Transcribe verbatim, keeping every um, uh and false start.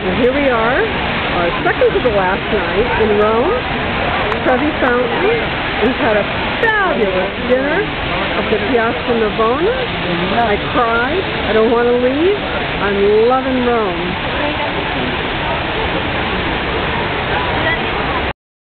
And here we are, our second to the last night in Rome, Trevi Fountain. We've had a fabulous dinner at the Piazza Navona. I cried. I don't want to leave. I'm loving Rome.